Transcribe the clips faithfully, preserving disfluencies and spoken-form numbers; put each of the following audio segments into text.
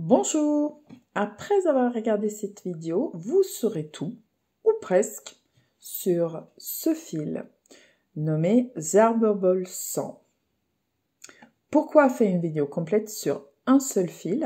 Bonjour! Après avoir regardé cette vidéo, vous saurez tout, ou presque, sur ce fil nommé Zerberball cent. Pourquoi faire une vidéo complète sur un seul fil?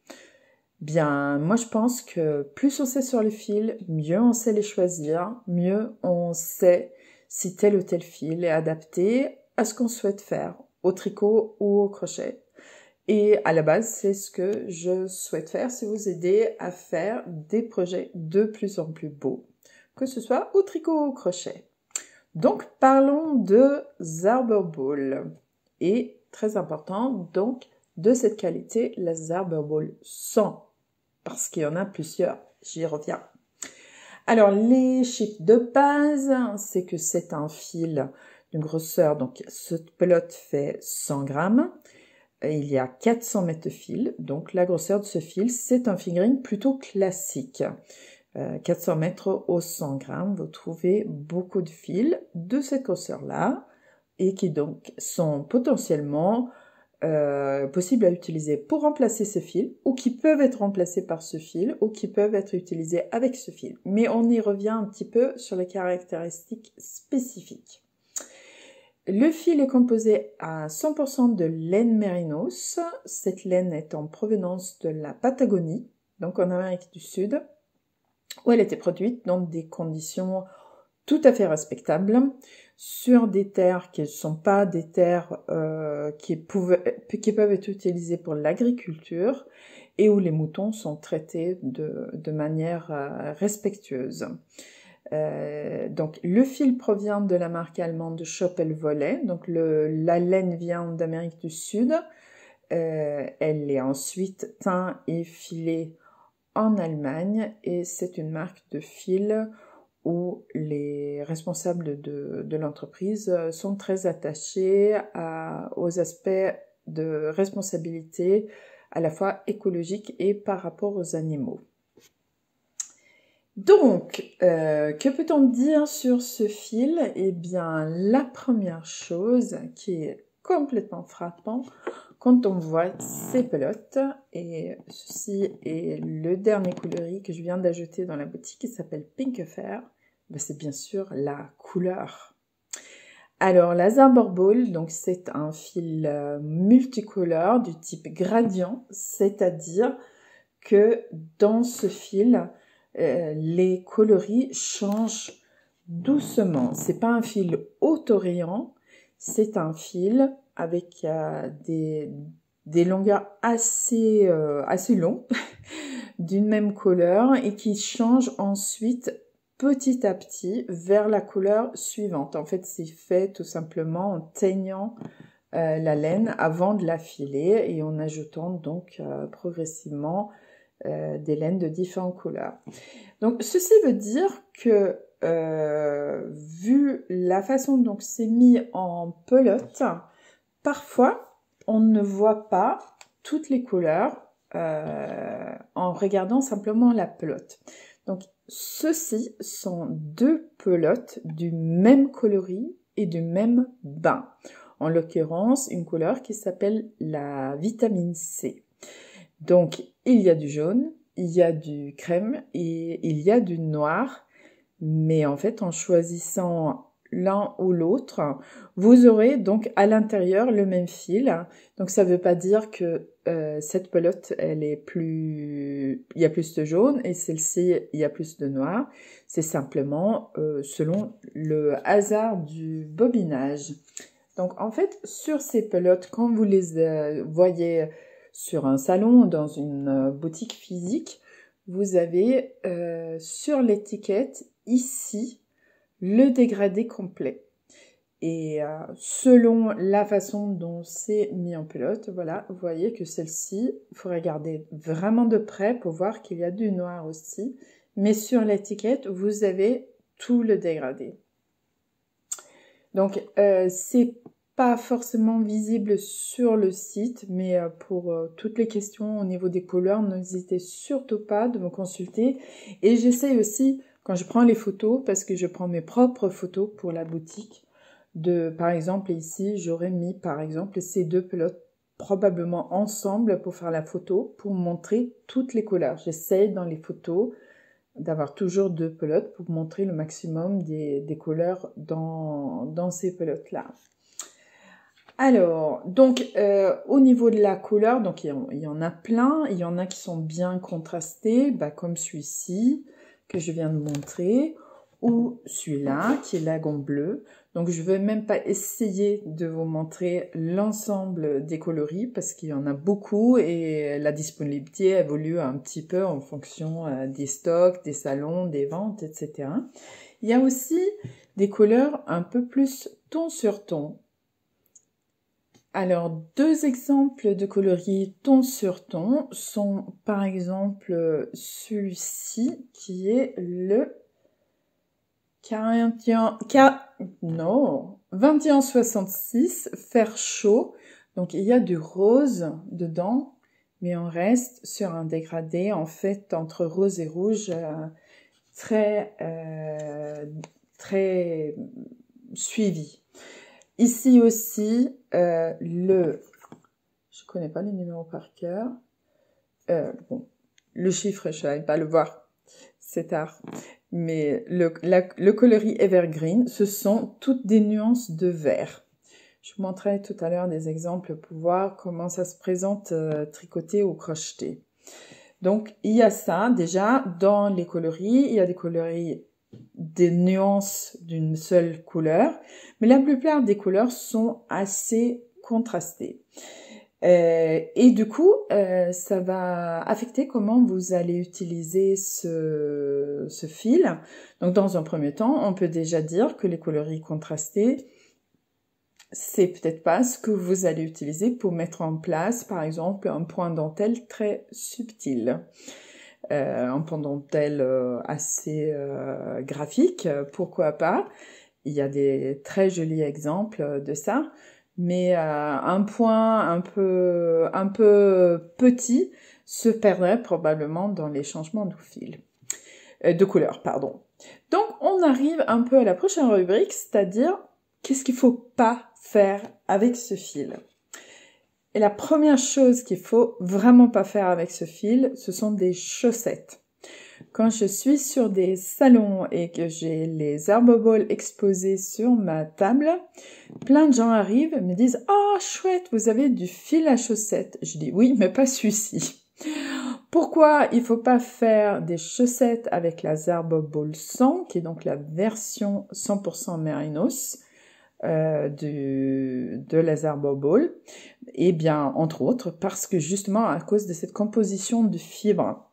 Bien, moi je pense que plus on sait sur les fils, mieux on sait les choisir, mieux on sait si tel ou tel fil est adapté à ce qu'on souhaite faire, au tricot ou au crochet. Et à la base, c'est ce que je souhaite faire, c'est vous aider à faire des projets de plus en plus beaux, que ce soit au tricot ou au crochet. Donc, parlons de Zerberball. Et, très important, donc, de cette qualité, la Zerberball cent, parce qu'il y en a plusieurs, j'y reviens. Alors, les chiffres de base, c'est que c'est un fil d'une grosseur, donc cette pelote fait cent grammes. Il y a quatre cents mètres de fil, donc la grosseur de ce fil, c'est un fingering plutôt classique. Euh, quatre cents mètres au cent grammes, vous trouvez beaucoup de fils de cette grosseur-là et qui donc sont potentiellement euh, possibles à utiliser pour remplacer ce fil ou qui peuvent être remplacés par ce fil ou qui peuvent être utilisés avec ce fil. Mais on y revient un petit peu sur les caractéristiques spécifiques. Le fil est composé à cent pour cent de laine mérinos. Cette laine est en provenance de la Patagonie, donc en Amérique du Sud, où elle était produite dans des conditions tout à fait respectables, sur des terres qui ne sont pas des terres euh, qui, pouvaient, qui peuvent être utilisées pour l'agriculture et où les moutons sont traités de, de manière euh, respectueuse. Euh, donc le fil provient de la marque allemande Schoppel-Volley, donc le, la laine vient d'Amérique du Sud, euh, elle est ensuite teinte et filée en Allemagne et c'est une marque de fil où les responsables de, de l'entreprise sont très attachés à, aux aspects de responsabilité à la fois écologique et par rapport aux animaux. Donc, euh, que peut-on dire sur ce fil? Eh bien, la première chose qui est complètement frappant quand on voit ces pelotes, et ceci est le dernier coloris que je viens d'ajouter dans la boutique qui s'appelle Pink Fair, ben c'est bien sûr la couleur. Alors, la Zerberball, donc c'est un fil euh, multicolore du type gradient, c'est-à-dire que dans ce fil, Euh, les coloris changent doucement. C'est pas un fil autorayant, c'est un fil avec euh, des, des longueurs assez, euh, assez longues d'une même couleur et qui change ensuite petit à petit vers la couleur suivante. En fait, c'est fait tout simplement en teignant euh, la laine avant de la filer et en ajoutant donc euh, progressivement Euh, des laines de différentes couleurs. Donc, ceci veut dire que, euh, vu la façon dont c'est mis en pelote, parfois, on ne voit pas toutes les couleurs euh, en regardant simplement la pelote. Donc, ceci sont deux pelotes du même coloris et du même bain. En l'occurrence, une couleur qui s'appelle la vitamine C. Donc, il y a du jaune, il y a du crème et il y a du noir. Mais en fait, en choisissant l'un ou l'autre, vous aurez donc à l'intérieur le même fil. Donc, ça ne veut pas dire que euh, cette pelote, elle est plus... il y a plus de jaune et celle-ci, il y a plus de noir. C'est simplement euh, selon le hasard du bobinage. Donc, en fait, sur ces pelotes, quand vous les euh, voyez sur un salon, dans une boutique physique, vous avez euh, sur l'étiquette, ici, le dégradé complet. Et euh, selon la façon dont c'est mis en pelote, voilà, vous voyez que celle-ci, il faut regarder vraiment de près pour voir qu'il y a du noir aussi. Mais sur l'étiquette, vous avez tout le dégradé. Donc, euh, c'est pas forcément visible sur le site, mais pour euh, toutes les questions au niveau des couleurs, n'hésitez surtout pas de me consulter. Et j'essaye aussi, quand je prends les photos, parce que je prends mes propres photos pour la boutique, de, par exemple, ici, j'aurais mis, par exemple, ces deux pelotes probablement ensemble pour faire la photo, pour montrer toutes les couleurs. J'essaye dans les photos d'avoir toujours deux pelotes pour montrer le maximum des, des couleurs dans, dans ces pelotes-là. Alors, donc, euh, au niveau de la couleur, donc il y, en, il y en a plein. Il y en a qui sont bien contrastés, bah, comme celui-ci que je viens de montrer, ou celui-là qui est lagon bleu. Donc, je ne vais même pas essayer de vous montrer l'ensemble des coloris parce qu'il y en a beaucoup et la disponibilité évolue un petit peu en fonction euh, des stocks, des salons, des ventes, et cetera. Il y a aussi des couleurs un peu plus ton sur ton. Alors, deux exemples de coloris ton sur ton sont par exemple celui-ci qui est le quarante et un, non, vingt et un soixante-six fer chaud. Donc, il y a du rose dedans, mais on reste sur un dégradé en fait entre rose et rouge euh, très, euh, très suivi. Ici aussi, euh, le, je connais pas les numéros par cœur, euh, bon, le chiffre, je n'arrive pas à le voir, c'est tard, mais le, la, le coloris evergreen, ce sont toutes des nuances de vert. Je vous montrerai tout à l'heure des exemples pour voir comment ça se présente euh, tricoté ou crocheté. Donc, il y a ça, déjà, dans les coloris, il y a des coloris des nuances d'une seule couleur, mais la plupart des couleurs sont assez contrastées. Euh, et du coup, euh, ça va affecter comment vous allez utiliser ce, ce fil. Donc, dans un premier temps, on peut déjà dire que les coloris contrastés, c'est peut-être pas ce que vous allez utiliser pour mettre en place, par exemple, un point dentelle très subtil. Euh, un point dentelle euh, assez euh, graphique, pourquoi pas. Il y a des très jolis exemples de ça, mais euh, un point un peu, un peu petit se perdrait probablement dans les changements de fil, euh, de couleur, pardon. Donc, on arrive un peu à la prochaine rubrique, c'est-à-dire qu'est-ce qu'il faut pas faire avec ce fil. Et la première chose qu'il faut vraiment pas faire avec ce fil, ce sont des chaussettes. Quand je suis sur des salons et que j'ai les herboballs exposés sur ma table, plein de gens arrivent et me disent « Oh, chouette, vous avez du fil à chaussettes !» Je dis « Oui, mais pas celui-ci. » Pourquoi il faut pas faire des chaussettes avec la Herboball cent, qui est donc la version cent pour cent mérinos Euh, du, de la Herboball? Eh bien, entre autres, parce que justement, à cause de cette composition de fibres,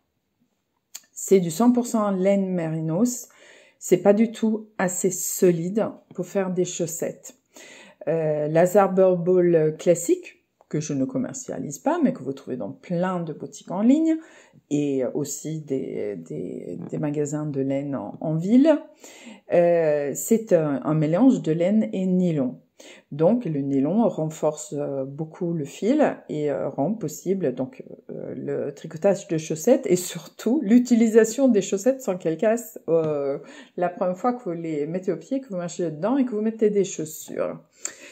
c'est du cent pour cent laine mérinos, c'est pas du tout assez solide pour faire des chaussettes. Euh, la Herboball classique, que je ne commercialise pas, mais que vous trouvez dans plein de boutiques en ligne, et aussi des, des, des magasins de laine en, en ville, euh, c'est un, un mélange de laine et nylon. Donc le nylon renforce euh, beaucoup le fil et euh, rend possible donc euh, le tricotage de chaussettes et surtout l'utilisation des chaussettes sans qu'elles cassent euh, la première fois que vous les mettez au pied, que vous marchez dedans et que vous mettez des chaussures.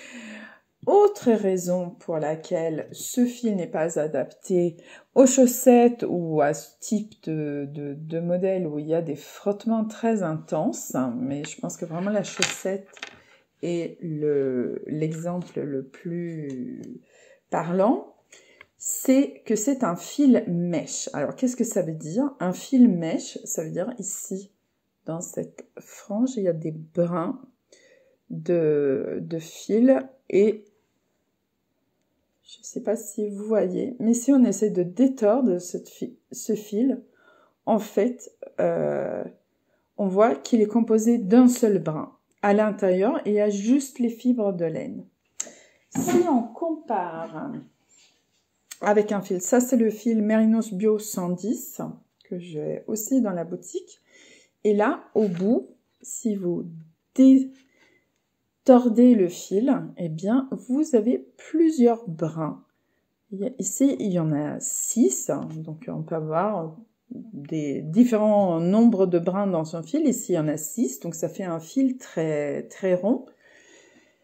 Autre raison pour laquelle ce fil n'est pas adapté aux chaussettes ou à ce type de, de, de modèle où il y a des frottements très intenses, mais je pense que vraiment la chaussette est le, l'exemple le plus parlant, c'est que c'est un fil mèche. Alors, qu'est-ce que ça veut dire? Un fil mèche, ça veut dire ici, dans cette frange, il y a des brins de, de fil et je ne sais pas si vous voyez, mais si on essaie de détordre cette fi- ce fil, en fait, euh, on voit qu'il est composé d'un seul brin. À l'intérieur, il y a juste les fibres de laine. Si on compare avec un fil, ça c'est le fil Mérinos Bio cent dix, que j'ai aussi dans la boutique. Et là, au bout, si vous dé tordez le fil, eh bien, vous avez plusieurs brins. Ici, il y en a six, donc on peut avoir des différents nombres de brins dans son fil. Ici, il y en a six, donc ça fait un fil très, très rond.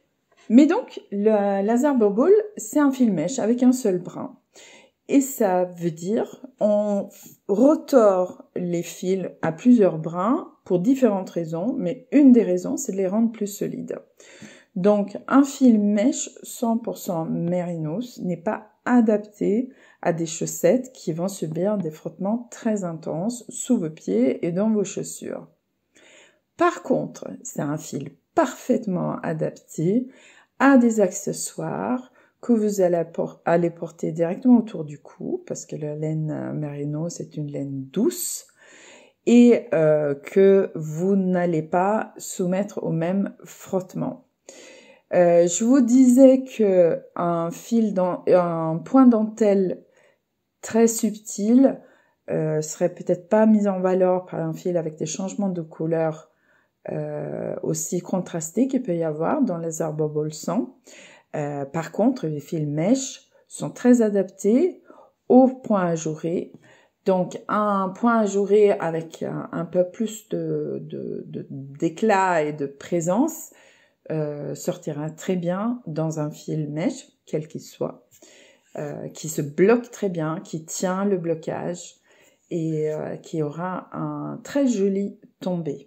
Mais donc, le laser bubble, c'est un fil mèche avec un seul brin. Et ça veut dire, on retord les fils à plusieurs brins pour différentes raisons, mais une des raisons, c'est de les rendre plus solides. Donc, un fil mèche cent pour cent mérinos n'est pas adapté à des chaussettes qui vont subir des frottements très intenses sous vos pieds et dans vos chaussures. Par contre, c'est un fil parfaitement adapté à des accessoires que vous allez, por- allez porter directement autour du cou, parce que la laine mérinos, c'est une laine douce, et euh, que vous n'allez pas soumettre au même frottement. Euh, je vous disais que un fil dans un point dentelle très subtil euh, serait peut-être pas mis en valeur par un fil avec des changements de couleur euh, aussi contrastés qu'il peut y avoir dans les laser bubble cent. Euh, par contre, les fils mèches sont très adaptés au point ajouré. Donc, un point ajouré avec un, un peu plus de, de, de, d'éclat et de présence Euh, sortira très bien dans un fil mèche, quel qu'il soit, euh, qui se bloque très bien, qui tient le blocage et euh, qui aura un très joli tombé.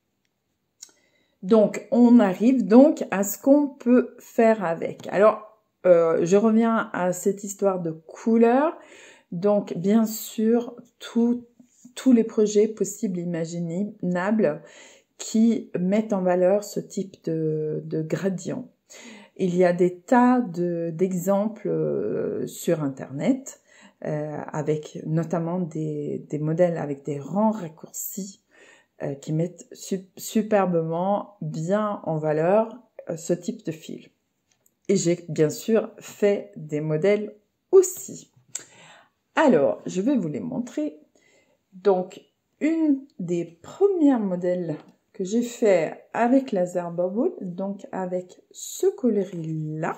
Donc, on arrive donc à ce qu'on peut faire avec. Alors, euh, je reviens à cette histoire de couleurs. Donc, bien sûr, tout, tous les projets possibles, imaginables, qui mettent en valeur ce type de, de gradient. Il y a des tas de, d'exemples euh, sur Internet, euh, avec notamment des, des modèles avec des rangs raccourcis euh, qui mettent su- superbement bien en valeur euh, ce type de fil. Et j'ai bien sûr fait des modèles aussi. Alors, je vais vous les montrer. Donc, une des premières modèles que j'ai fait avec laser bubble, donc avec ce coloris-là,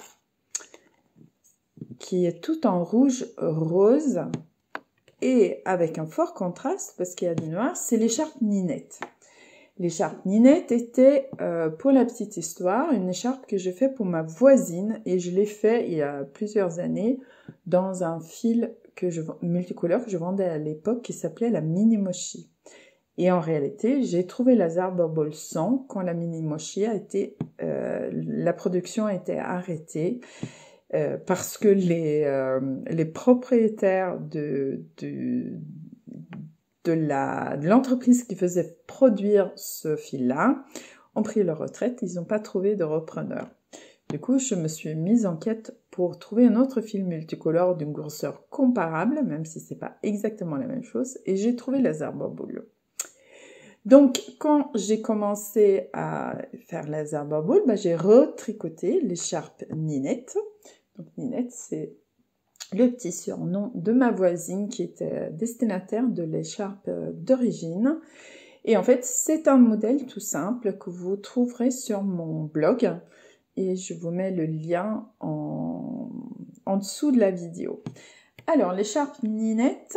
qui est tout en rouge rose et avec un fort contraste parce qu'il y a du noir, c'est l'écharpe Ninette. L'écharpe Ninette était, euh, pour la petite histoire, une écharpe que j'ai fait pour ma voisine et je l'ai fait il y a plusieurs années dans un fil que je, multicolore que je vendais à l'époque qui s'appelait la Mini Mochi. Et en réalité, j'ai trouvé laser bubble cent quand la Mini Mochi a été, euh, la production a été arrêtée euh, parce que les, euh, les propriétaires de, de, de, la, de l'entreprise qui faisait produire ce fil-là ont pris leur retraite, ils n'ont pas trouvé de repreneur. Du coup, je me suis mise en quête pour trouver un autre fil multicolore d'une grosseur comparable, même si c'est pas exactement la même chose, et j'ai trouvé laser bubble. Donc, quand j'ai commencé à faire laser bubble, bah, j'ai retricoté l'écharpe Ninette. Donc, Ninette, c'est le petit surnom de ma voisine qui était destinataire de l'écharpe d'origine. Et en fait, c'est un modèle tout simple que vous trouverez sur mon blog. Et je vous mets le lien en, en dessous de la vidéo. Alors, l'écharpe Ninette...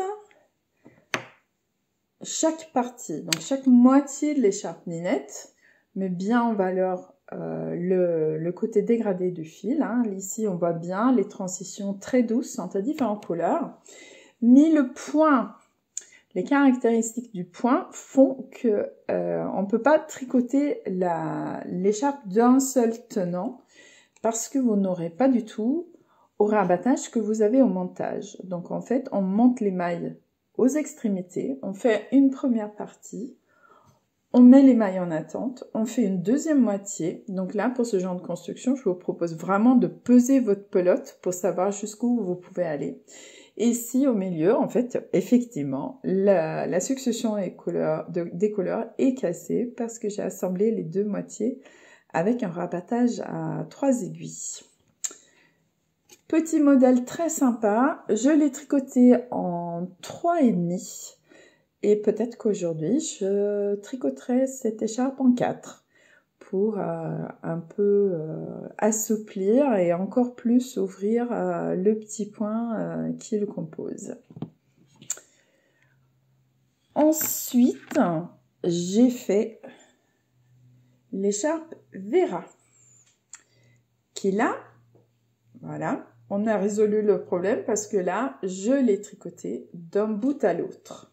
Chaque partie, donc chaque moitié de l'écharpe Ninette met bien en valeur euh, le, le côté dégradé du fil. Hein. Ici, on voit bien les transitions très douces entre différentes couleurs. Mais le point, les caractéristiques du point font que euh, on ne peut pas tricoter la, l'écharpe d'un seul tenant parce que vous n'aurez pas du tout au rabattage que vous avez au montage. Donc en fait, on monte les mailles aux extrémités, on fait une première partie, on met les mailles en attente, on fait une deuxième moitié. Donc là, pour ce genre de construction, je vous propose vraiment de peser votre pelote pour savoir jusqu'où vous pouvez aller. Et ici, au milieu, en fait, effectivement, la, la succession des couleurs, de, des couleurs est cassée parce que j'ai assemblé les deux moitiés avec un rabattage à trois aiguilles. Petit modèle très sympa, je l'ai tricoté en trois et demi et peut-être qu'aujourd'hui je tricoterai cette écharpe en quatre pour euh, un peu euh, assouplir et encore plus ouvrir euh, le petit point euh, qui le compose. Ensuite, j'ai fait l'écharpe Vera, qui là, voilà, on a résolu le problème parce que là, je l'ai tricoté d'un bout à l'autre.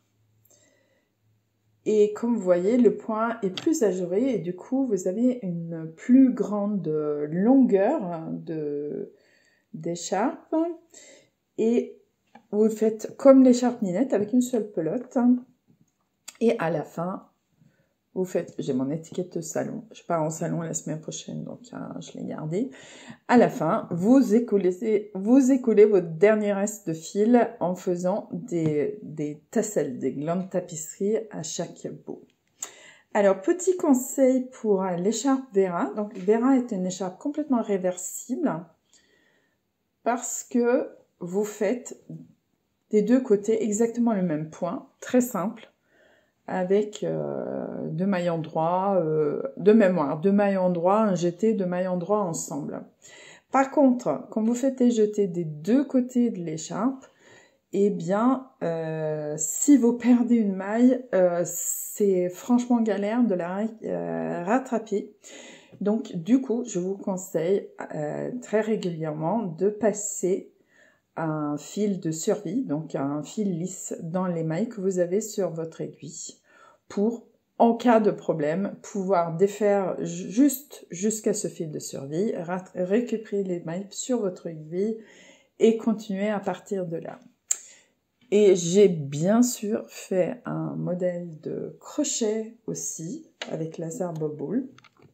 Et comme vous voyez, le point est plus ajouré et du coup, vous avez une plus grande longueur de d'écharpe. Et vous faites comme l'écharpe Ninette avec une seule pelote. Et à la fin, vous faites... J'ai mon étiquette de salon. Je pars en salon la semaine prochaine, donc hein, je l'ai gardée. À la fin, vous écoulez, vous écoulez votre dernier reste de fil en faisant des, des tasselles, des glandes tapisseries à chaque bout. Alors, petit conseil pour l'écharpe Vera. Donc, Vera est une écharpe complètement réversible parce que vous faites des deux côtés exactement le même point, très simple, avec euh, deux maillons droits, euh, de mémoire, deux maillons droits, un jeté, deux maillons droits ensemble. Par contre, quand vous faites les jetés des deux côtés de l'écharpe, eh bien, euh, si vous perdez une maille, euh, c'est franchement galère de la euh, rattraper. Donc, du coup, je vous conseille euh, très régulièrement de passer un fil de survie, donc un fil lisse dans les mailles que vous avez sur votre aiguille pour, en cas de problème, pouvoir défaire juste jusqu'à ce fil de survie, récupérer les mailles sur votre aiguille et continuer à partir de là. Et j'ai bien sûr fait un modèle de crochet aussi avec laser bobble.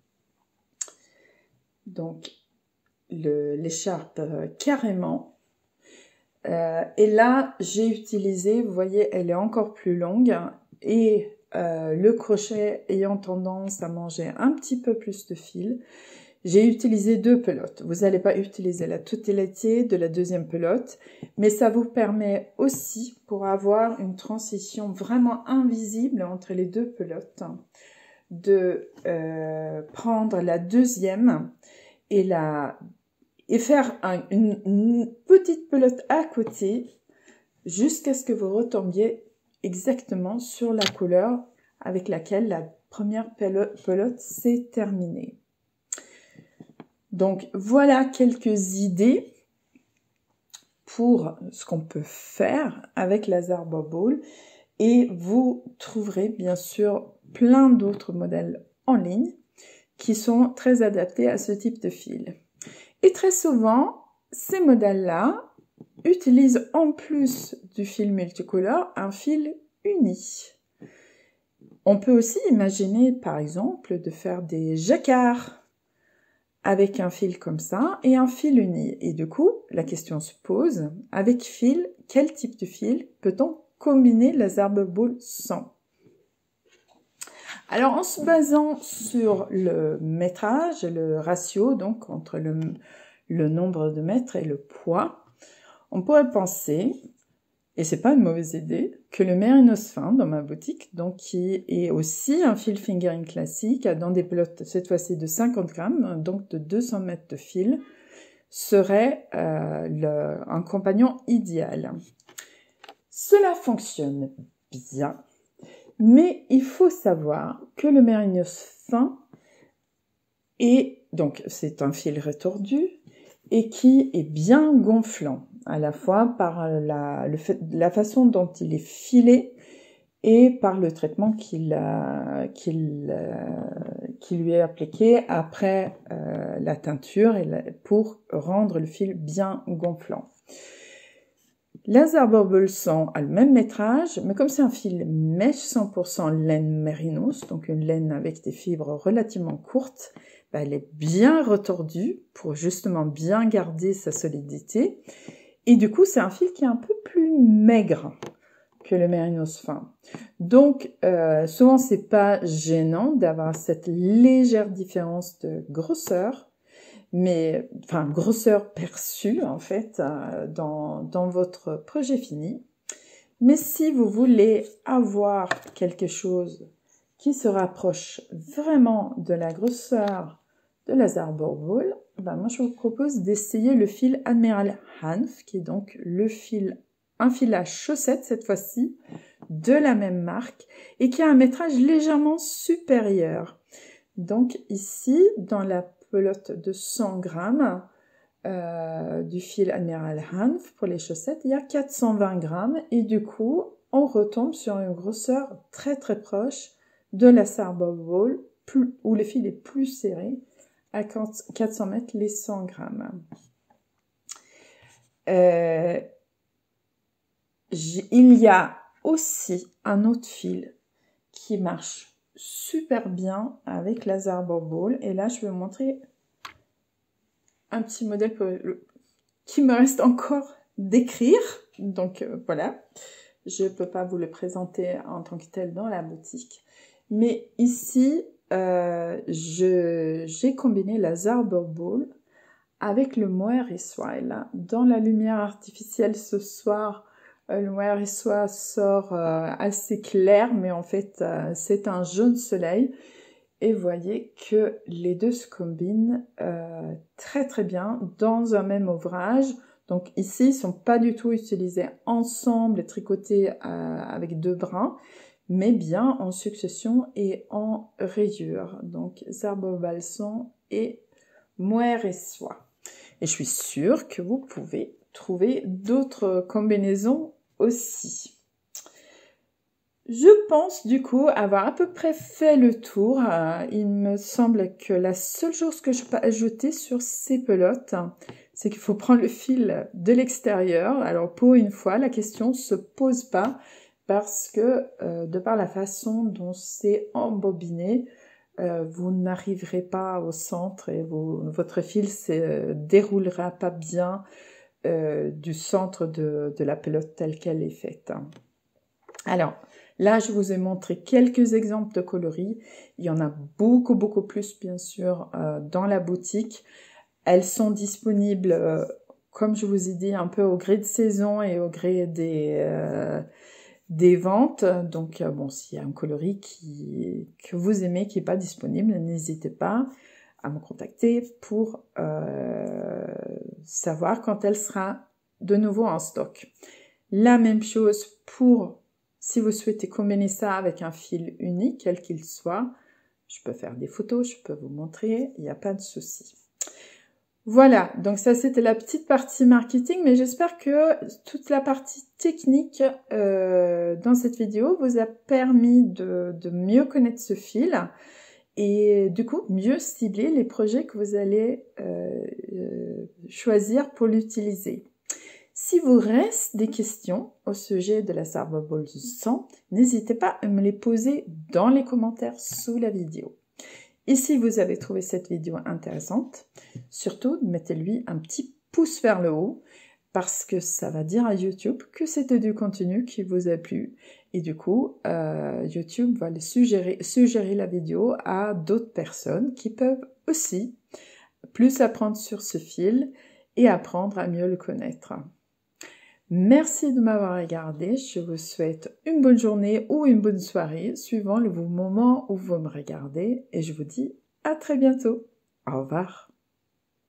Donc l'écharpe euh, carrément. Euh, et là, j'ai utilisé, vous voyez, elle est encore plus longue et euh, le crochet ayant tendance à manger un petit peu plus de fil, j'ai utilisé deux pelotes. Vous n'allez pas utiliser la totalité de la deuxième pelote, mais ça vous permet aussi, pour avoir une transition vraiment invisible entre les deux pelotes, de euh, prendre la deuxième et la et faire un, une, une petite pelote à côté jusqu'à ce que vous retombiez exactement sur la couleur avec laquelle la première pelote, pelote s'est terminée. Donc, voilà quelques idées pour ce qu'on peut faire avec laser bobble et vous trouverez bien sûr plein d'autres modèles en ligne qui sont très adaptés à ce type de fil. Et très souvent, ces modèles-là utilisent en plus du fil multicolore un fil uni. On peut aussi imaginer, par exemple, de faire des jacquards avec un fil comme ça et un fil uni. Et du coup, la question se pose, avec fil, quel type de fil peut-on combiner laser bobble sans? Alors, en se basant sur le métrage, le ratio, donc entre le, le nombre de mètres et le poids, on pourrait penser, et c'est pas une mauvaise idée, que le mérinos fin dans ma boutique, donc qui est aussi un fil fingering classique, dans des pelotes cette fois-ci de cinquante grammes, donc de deux cents mètres de fil, serait euh, le, un compagnon idéal. Cela fonctionne bien. Mais il faut savoir que le mérinos fin est, donc c'est un fil retordu et qui est bien gonflant, à la fois par la, le fait, la façon dont il est filé et par le traitement qu'il qu'il qui lui est appliqué après euh, la teinture et la, pour rendre le fil bien gonflant. Laser bobble cent a le même métrage, mais comme c'est un fil mèche cent pour cent laine mérinos, donc une laine avec des fibres relativement courtes, ben elle est bien retordue pour justement bien garder sa solidité. Et du coup, c'est un fil qui est un peu plus maigre que le mérinos fin. Donc, euh, souvent, c'est pas gênant d'avoir cette légère différence de grosseur, mais enfin grosseur perçue en fait euh, dans, dans votre projet fini. Mais si vous voulez avoir quelque chose qui se rapproche vraiment de la grosseur de laser bobble, ben moi je vous propose d'essayer le fil Admiral Hanf, qui est donc le fil, un fil à chaussettes cette fois-ci, de la même marque, et qui a un métrage légèrement supérieur. Donc ici, dans la pelote de cent grammes euh, du fil Admiral Hanf pour les chaussettes, il y a quatre cent vingt grammes et du coup, on retombe sur une grosseur très très proche de la Sarbo Ball, plus, où le fil est plus serré, à quatre cents mètres les cent grammes. Euh, il y a aussi un autre fil qui marche super bien avec la Sarbo Ball. Et là, je vais vous montrer un petit modèle pour le, qui me reste encore d'écrire. Donc euh, voilà, je ne peux pas vous le présenter en tant que tel dans la boutique. Mais ici, euh, j'ai combiné la Sarbo Ball avec le mohair et soie. Et là, dans la lumière artificielle ce soir, euh, le mohair et soie sort euh, assez clair, mais en fait, euh, c'est un jaune soleil. Et vous voyez que les deux se combinent euh, très très bien dans un même ouvrage. Donc ici, ils ne sont pas du tout utilisés ensemble, tricotés euh, avec deux brins, mais bien en succession et en rayures. Donc Sarbo Balsan et mohair et soie. Et je suis sûre que vous pouvez trouver d'autres combinaisons aussi. Je pense du coup avoir à peu près fait le tour. Euh, il me semble que la seule chose que je peux ajouter sur ces pelotes, c'est qu'il faut prendre le fil de l'extérieur. Alors pour une fois, la question ne se pose pas parce que euh, de par la façon dont c'est embobiné, euh, vous n'arriverez pas au centre et vous, votre fil ne se déroulera pas bien euh, du centre de, de la pelote telle qu'elle est faite. Alors, là, je vous ai montré quelques exemples de coloris. Il y en a beaucoup, beaucoup plus, bien sûr, euh, dans la boutique. Elles sont disponibles, euh, comme je vous ai dit, un peu au gré de saison et au gré des, euh, des ventes. Donc, euh, bon, s'il y a un coloris qui, que vous aimez, qui n'est pas disponible, n'hésitez pas à me contacter pour euh, savoir quand elle sera de nouveau en stock. La même chose pour... Si vous souhaitez combiner ça avec un fil unique, quel qu'il soit, je peux faire des photos, je peux vous montrer, il n'y a pas de souci. Voilà, donc ça c'était la petite partie marketing, mais j'espère que toute la partie technique euh, dans cette vidéo vous a permis de, de mieux connaître ce fil et du coup mieux cibler les projets que vous allez euh, euh, choisir pour l'utiliser. Si vous reste des questions au sujet de la Sarbo Ball cent, n'hésitez pas à me les poser dans les commentaires sous la vidéo. Et si vous avez trouvé cette vidéo intéressante, surtout mettez-lui un petit pouce vers le haut parce que ça va dire à YouTube que c'était du contenu qui vous a plu. Et du coup, euh, YouTube va le suggérer, suggérer la vidéo à d'autres personnes qui peuvent aussi plus apprendre sur ce fil et apprendre à mieux le connaître. Merci de m'avoir regardé, je vous souhaite une bonne journée ou une bonne soirée, suivant le moment où vous me regardez, et je vous dis à très bientôt. Au revoir.